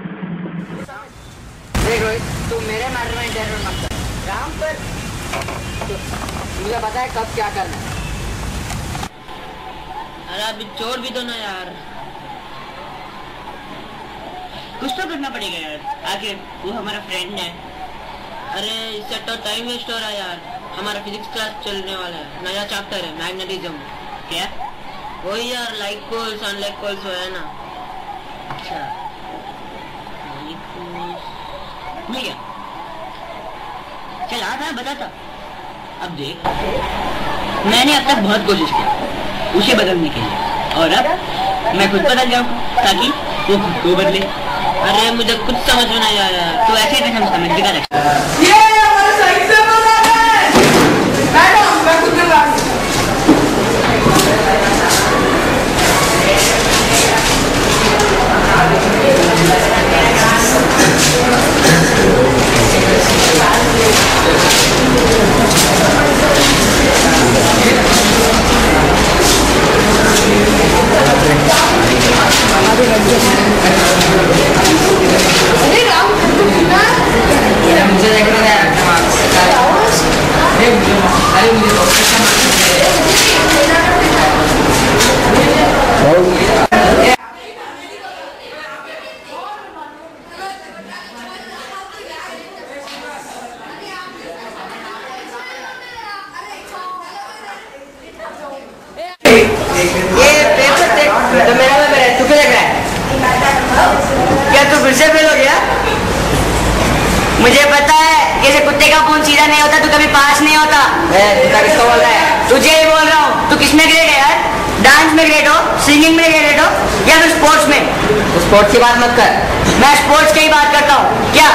देख रोहित, तू मेरे मैटर में इंटरफेयर मत कर राम पर। मुझे पता है कब क्या करना है। अरे अभी छोड़ भी दो ना यार, कुछ तो करना पड़ेगा यार, आखिर वो हमारा फ्रेंड है। अरे इससे तो टाइम वेस्ट हो रहा है यार। हमारा फिजिक्स क्लास चलने वाला है, नया चैप्टर है मैग्नेटिज्म। क्या? वही यार, लाइक कोल्स अनलाइक कोल्स है ना। अच्छा नहीं क्या? चल आ था बताता। अब देख, मैंने अब तक बहुत कोशिश की उसे बदलने के लिए, और अब मैं खुद बदल जाऊं ताकि वो खुद को बदले। अरे मुझे कुछ समझ में नहीं आया। तो ऐसे ही हम समझ बिगा रहे। ये हमारे साइड से बोला है। मैडम मैं खुद में बात मुझे देखना है अरे मुझे ये पेपर देख तो मेरा पेपर है, तू क्यों देख रहा है? क्या तू फिर से फेल हो गया? मुझे पता है जैसे कुत्ते का खून सीधा नहीं होता, तू कभी पास नहीं होता। किसको बोल रहा है? तुझे ही बोल रहा हूँ। तू किसमें ग्रेड है यार? डांस में ग्रेड हो, सिंगिंग में ग्रेड हो, या फिर स्पोर्ट्स में? स्पोर्ट्स की बात मत कर। मैं स्पोर्ट्स की ही बात करता हूँ। क्या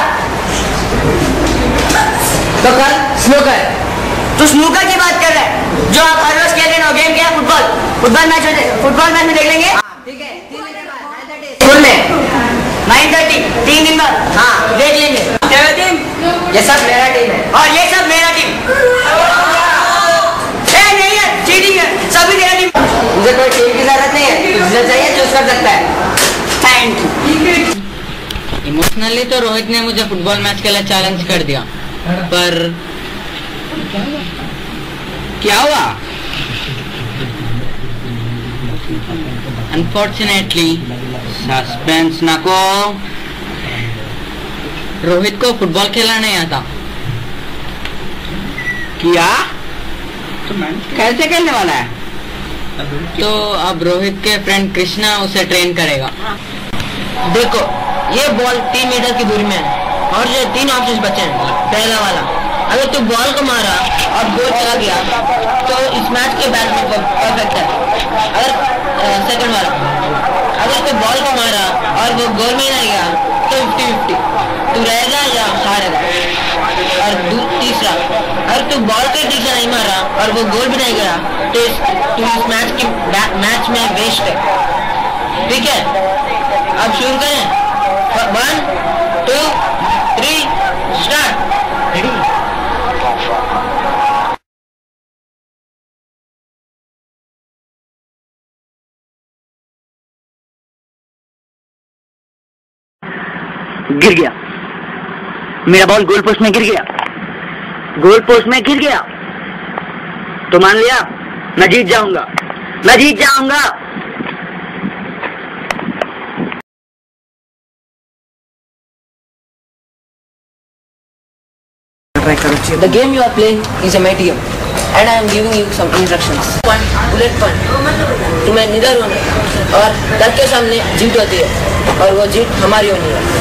तो कर स्नूकर। तू स्नूकर की बात कर रहा है, जो आप हर रोज खेलते हो गेम? क्या football? Football match football match में देख लेंगे ठीक है, स्कूल में नाइन थर्टी तीन दिन बाद। हाँ देख लेंगे। तेरा टीम? ये सब मेरा टीम है और ये सब मेरा टीम। ए नहीं है, चीटिंग है, सभी तेरा टीम। मुझे कोई टीम की जरूरत नहीं है, तुझे चाहिए चूज कर सकता है। Thank you. इमोशनली तो रोहित ने मुझे फुटबॉल मैच के लिए चैलेंज कर दिया, पर क्या हुआ? अनफॉर्चुनेटली सस्पेंस नको। रोहित को फुटबॉल खेलना नहीं आता। क्या? कैसे खेलने वाला है? तो अब रोहित के फ्रेंड कृष्णा उसे ट्रेन करेगा। देखो, ये बॉल तीन मीटर की दूरी में है और जो तीन ऑप्शंस बचे हैं। पहला वाला, अगर तू बॉल को मारा और गोल चला गया तो इस मैच के बैट में परफेक्ट है। अगर सेकंड वाला, अगर तू बॉल को मारा और वो गोल में नहीं गया तो फिफ्टी फिफ्टी, तू रहेगा या हारेगा। और तीसरा, अगर तू बॉल के ठीक से नहीं मारा और वो गोल भी नहीं गया तो तू इस मैच की मैच में वेस्ट है। ठीक है, अब शुरू करें। One two three start. गिर गया, मेरा बॉल गोल पोस्ट में गिर गया, गोल पोस्ट में गिर गया तो मान लिया मैं जीत जाऊंगा, मैं जीत जाऊंगा। The game you are playing is a medium, and I am giving you some instructions. One, bullet point. तुम्हें निडर होना है और दल के सामने जीत होती है और वो जीत हमारी होनी है।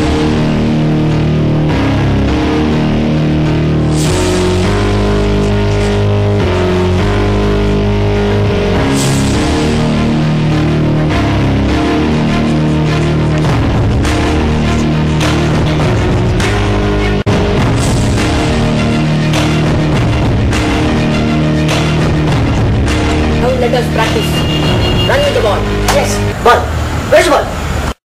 Let us practice. Run with the ball. Yes. Ball. Where's the ball?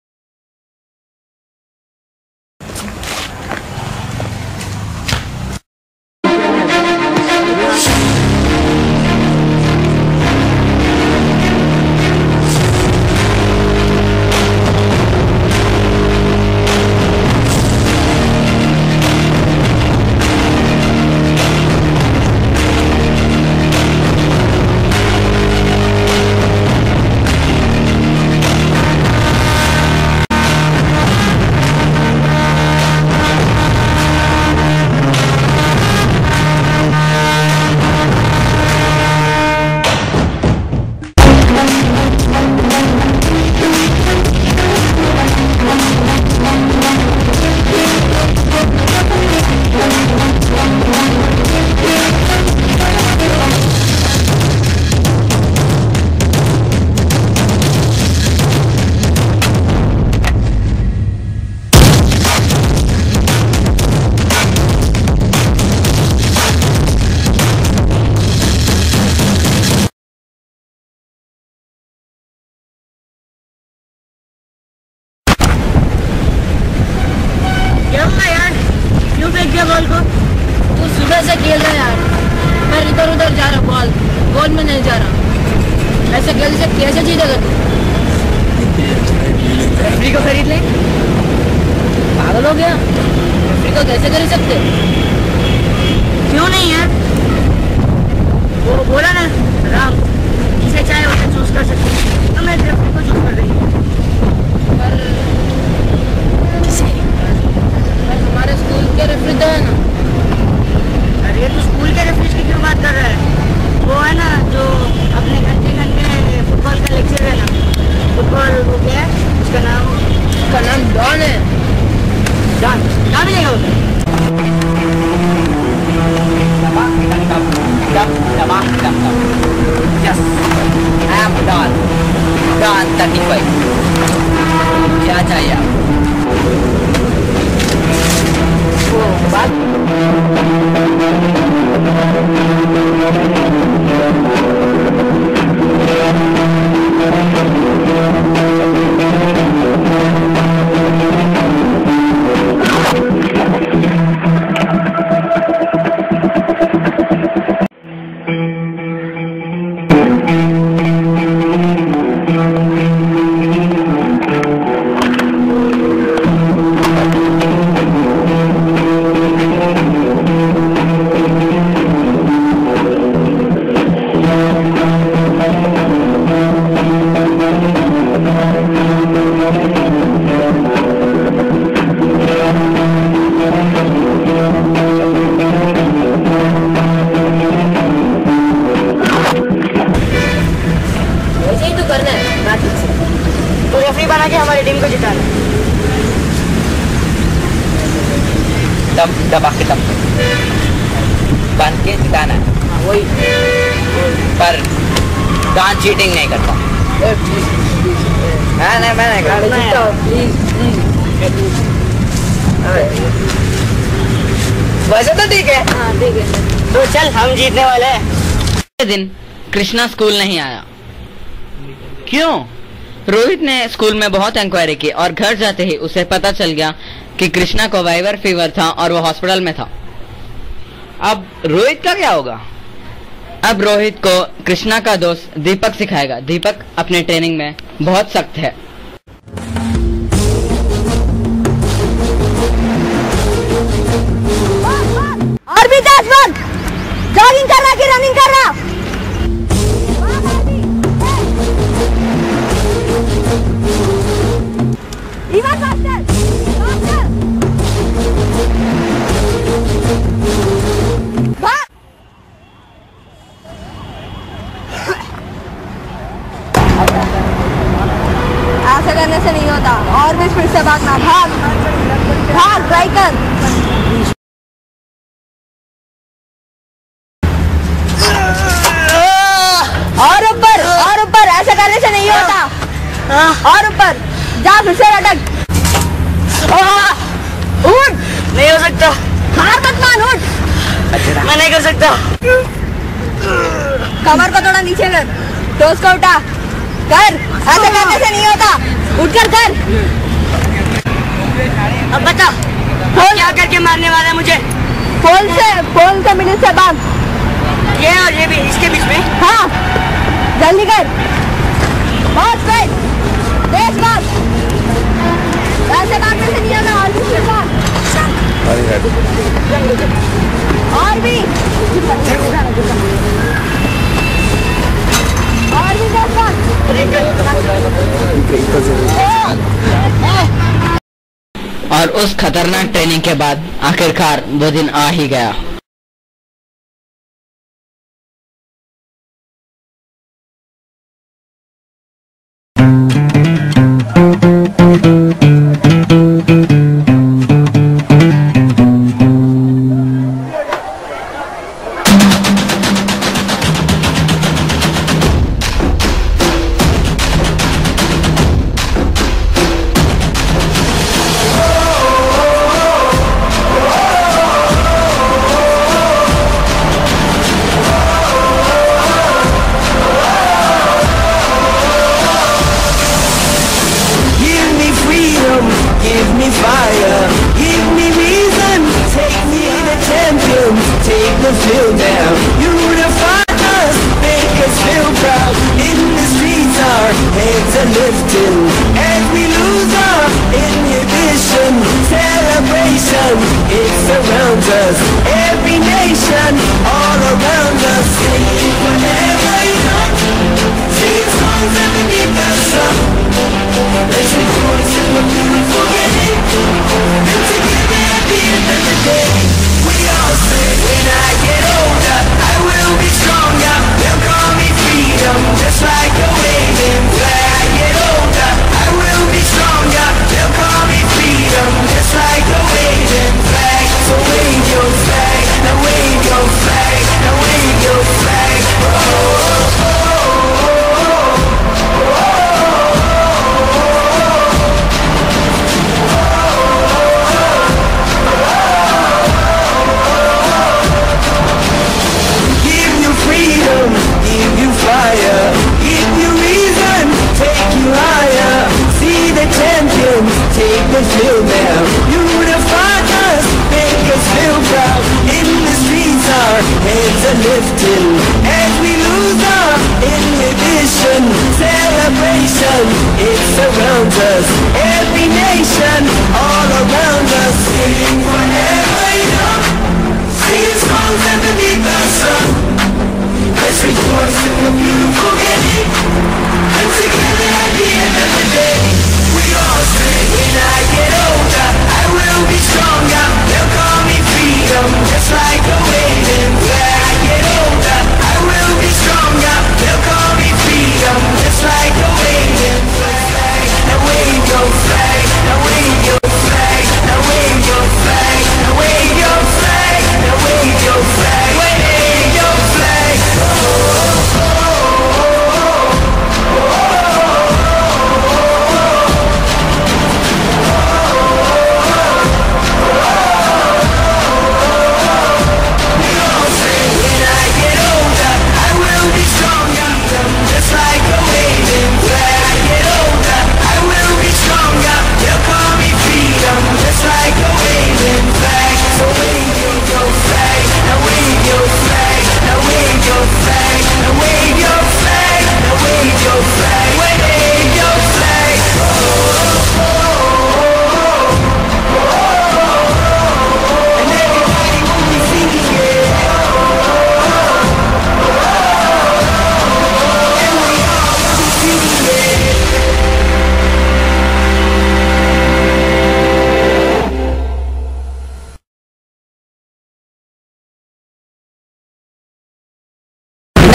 Ball को तू सुबह से खेल रहा है यार। मैं इधर उधर जा रहा, बॉल बॉल में नहीं जा रहा। ऐसे खेल से कैसे जीतेगा तू? रेफरी को खरीद ले, पागल हो गया। रेफरी को कैसे खरीद सकते? क्यों नहीं यार, वो बोला ना राम, जिसे चाहे उसे चूज कर सकते, तो मैं रेफरी को चूज कर रही हूँ। पर किसे? हमारे स्कूल के रेफरी तो है ना। अरे तू स्कूल के रेफरी की क्यों बात कर रहा है? वो है ना जो अपने घंटे घंटे फुटबॉल का लेक्चर है ना, फुटबॉल वो क्या है उसका नाम? उसका नाम डॉन है। डॉन डॉन ही है वो। दबा के दब बन के जिताना है। हाँ, वही पर डांस चीटिंग नहीं करता। हाँ नहीं मैं नहीं करता। प्लीज प्लीज वैसे तो ठीक है। हाँ ठीक है। तो चल हम जीतने वाले हैं। दिन कृष्णा स्कूल नहीं आया। क्यों? रोहित ने स्कूल में बहुत इंक्वायरी की और घर जाते ही उसे पता चल गया कि कृष्णा को वाइरल फीवर था और वो हॉस्पिटल में था। अब रोहित का क्या होगा? अब रोहित को कृष्णा का दोस्त दीपक सिखाएगा। दीपक अपने ट्रेनिंग में बहुत सख्त है। और भी दस बार जॉगिंग करना कि रनिंग करना? Even faster, faster. भाग। ऐसा करने से नहीं होता, और भी स्पीड से भागना। भाग भाग, ट्राई कर। और ऊपर और ऊपर, ऐसा करने से नहीं होता। और ऊपर जा, फिर से लटक। उठ। नहीं हो सकता। हार मत मान, उठ। मैं नहीं कर सकता। कमर को थोड़ा नीचे कर, टोस को उठा कर। ऐसा करने से नहीं होता, उठ कर कर। अब बता क्या करके मारने वाला है मुझे? पोल से पोल के मिडिल से भाग। ये और ये भी इसके बीच में? हाँ जल्दी कर। बहुत तेज तेज भाग। ऐसे भागने से नहीं होगा, और भी स्पीड भाग। और भी और भी तेज भाग। और उस खतरनाक ट्रेनिंग के बाद आखिरकार वो दिन आ ही गया। Now wave your flag, now wave your flag, now wave your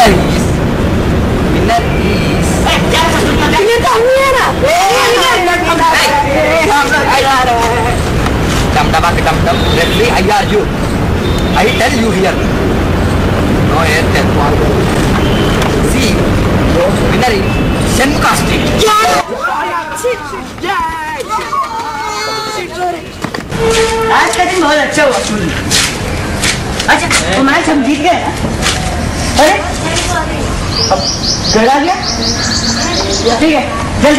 Winner is. Winner is. ये तो मेरा Dum dum dum dum. Referee, I are you. I tell you here. No air tell. See, winner is Shenmukasti. आज का दिन बहुत अच्छा हुआ। अच्छा तो मैच हम जीत गए ना? अरे अब घर आ गया? ठीक है जल्दी।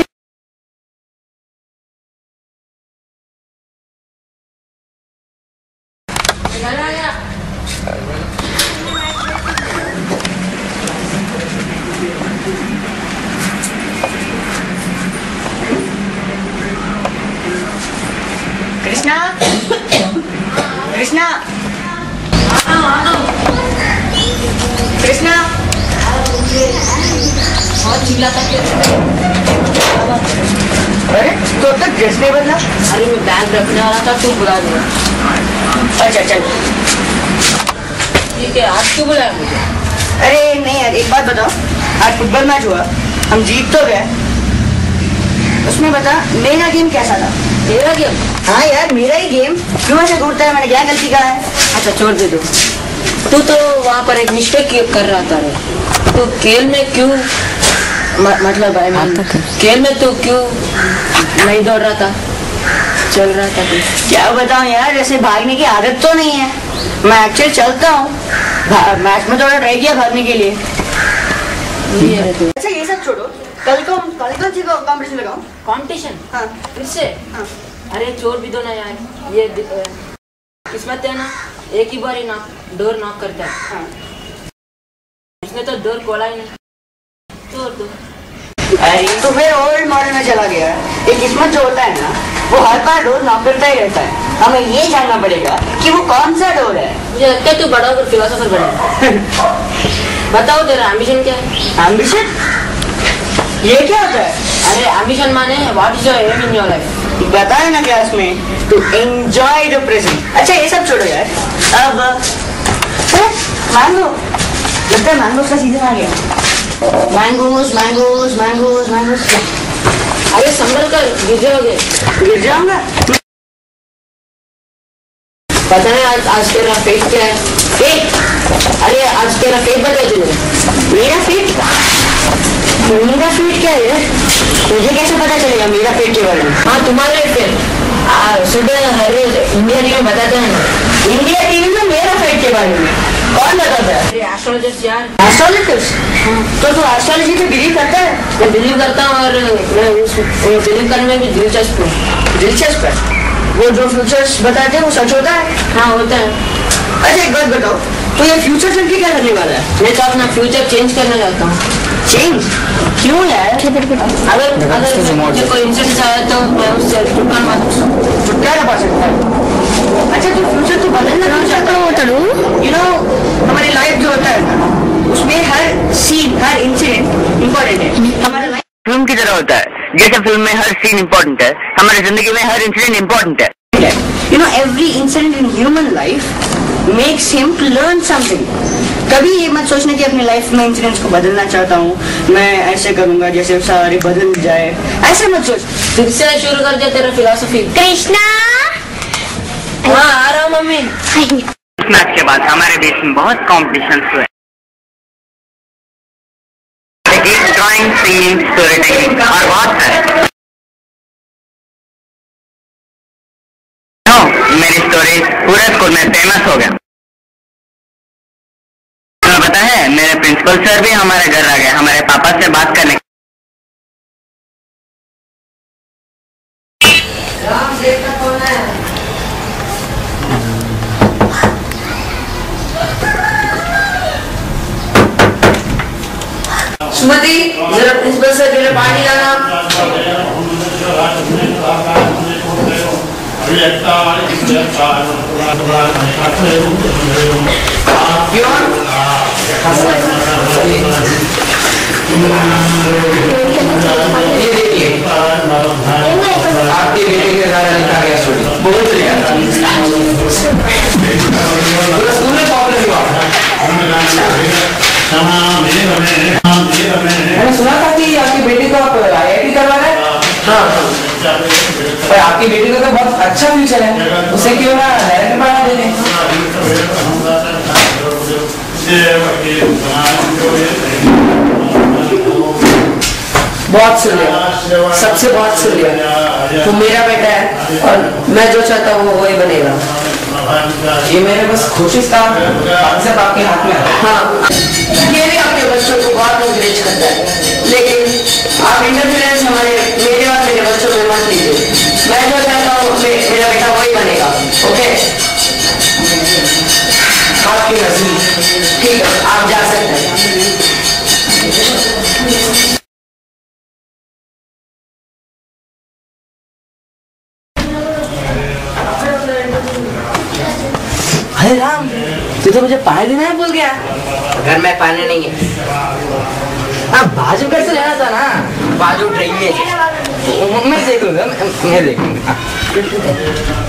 कृष्णा कृष्णा कृष्णा बहुत चिल्लाता है। अरे तो अब तक ड्रेस नहीं बदला? अरे मैं बैग रखने वाला था तू बुला दिया। अच्छा चल ठीक है। आज क्यों बुलाया मुझे? अरे नहीं यार एक बात बताओ, आज फुटबॉल मैच हुआ, हम जीत तो गए, उसमें बता मेरा गेम कैसा था? मेरा गेम? हाँ यार मेरा ही गेम। क्यों ऐसे घूरता है? मैंने क्या गलती करा है? अच्छा छोड़ दे दो। तू तो वहाँ पर एक मिस्टेक कर रहा था रे। तो खेल में क्यों म, मतलब भाई मैं खेल में तो क्यों नहीं दौड़ रहा था, चल रहा था तू? क्या बताऊँ यार, जैसे भागने की आदत तो नहीं है। मैं एक्चुअली चलता हूँ, मैच में थोड़ा ट्राई किया भागने के लिए। अच्छा ये सब छोड़ो, कल को कल कौन सी कॉम्पिटिशन लगाऊं? कंपटीशन? हाँ फिर से? हाँ। अरे छोड़ भी दो ना यार, ये किस्मत है ना, एक ही बार ही नॉक डोर नॉक करता है। हाँ। इसने तो डोर खोला ही नहीं, छोड़ दो। अरे तो फिर ओल्ड मॉडल में चला गया। ये किस्मत जो होता है ना, वो हर बार डोर नॉक करता ही रहता है। हमें ये जानना पड़ेगा कि वो कौन सा डोर है। मुझे लगता है तू बड़ा होकर फिलोसोफर बनेगा। बताओ तेरा एम्बिशन क्या है? एम्बिशन? ये क्या होता है? अरे एम्बिशन माने what is your aim in your life? बताया ना क्लास में, टू एंजॉय द प्रेजेंट। अच्छा ये सब छोड़ो यार, अब मैंगो, लगता है मैंगोस का सीजन आ गया। Mangoes mangoes mangoes mangoes. अरे संभल कर गिर जाओगे। गिर जाऊंगा? पता है आज आज तेरा फेट क्या है? फेट? अरे आज तेरा फेट बता तुझे। मेरा फेट? मेरा फेट क्या है? मुझे कैसे पता चलेगा मेरा फेट के बारे में? हाँ तुम्हारे फेट सुबह हर रोज इंडिया टीवी में बताते हैं ना। इंडिया टीवी में मेरा फेट के बारे में कौन बताता है? एस्ट्रोलॉजर्स यार। एस्ट्रोलॉजर्स? तो तू एस्ट्रोलॉजी पे बिलीव करता है? मैं बिलीव करता हूँ और मैं बिलीव करने में भी दिलचस्प हूँ। दिलचस्प है? वो जो फ्यूचर्स बताते हैं वो सच होता है? हाँ होता है। अच्छा एक बात बताओ, तो ये फ्यूचर चल के क्या करने वाला है? मैं तो अपना फ्यूचर चेंज करने जाता हूँ। चेंज? क्यों यार? अगर अगर मुझे कोई इंसिडेंट आया तो मैं उससे छुटकारा पा सकता हूँ। छुटकारा पा सकता है? अच्छा तो फ्यूचर तो बदलना क्यों चाहता हूँ? यू नो हमारी लाइफ जो होता है ना, उसमें हर सीन हर इंसिडेंट इम्पोर्टेंट है। हमारा लाइफ फिल्म की तरह होता है, जैसे फिल्म में हर सीन इम्पोर्टेंट है, हमारी जिंदगी में हर इंसिडेंट इम्पोर्टेंट है। You know every incident in human life makes him to learn something. कभी ये मत सोचना कि अपनी लाइफ में इंसिडेंट्स को बदलना चाहता हूँ, मैं ऐसे करूँगा जैसे सारे बदल जाए, ऐसे मत सोच। फिर से शुरू कर दे तेरा फिलॉसफी। कृष्णा हाँ आ रहा हूँ मम्मी। इस मैच के बाद हमारे देश में बहुत कॉम्पिटिशन हुए, ड्राइंग, सिंगिंग, स्टोरी टेलिंग और बहुत सारे। मेरी स्टोरी पूरे स्कूल में फेमस हो गया। तुम्हें पता है मेरे प्रिंसिपल सर भी हमारे घर आ गए हमारे पापा से बात करने। सुमति जरा प्रिंसिपल सर के लिए पानी लाना। ये देखिए आपके बेटे के द्वारा लिखा गया स्टोरी बहुत स्कूल में पॉपुलर हुआ। अच्छा फ्यूचर है, उसे क्यों ना डायरेक्टर बना देते। बहुत सुन लिया, सबसे बहुत सुन लिया। वो मेरा बेटा है और मैं जो चाहता हूँ वो वही बनेगा। ये मेरे बस कोशिश था, सब आपके हाथ में है। हाँ, ये भी आपके बच्चों को बहुत एनकरेज करता है, लेकिन आप इंटरफेरेंस हमारे मेरे और मेरे बच्चों में मत लीजिए। मैं जो चाहता हूँ मेरा बेटा वही बनेगा। ओके, आपकी मर्जी। ठीक है, आप जा सकते हैं। अरे राम, तू तो मुझे पानी देना है बोल गया। घर में पानी नहीं है। हाँ, बाजू घर से लेना था ना, बाजू ड्रेनेज। मैं देखूंगा, मैं देखूंगा।